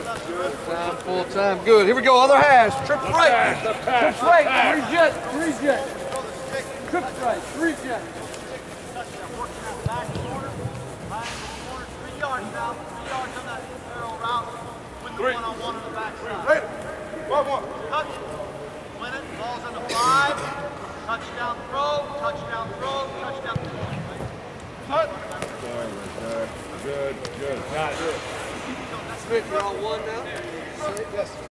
Full time. Good. Here we go. Other hash. Triple right. Triple right. Three jet. Triple right. Three jet. Back corner, 3 yards now. 3 yards on that arrow route. Win the one-on-one on the backside. Ready? 1-1. Touch. Win it. Ball's on the 5. Touchdown throw. Touchdown throw. Touchdown throw. Cut. Good. Got it. Smith, you're on one now? Yes.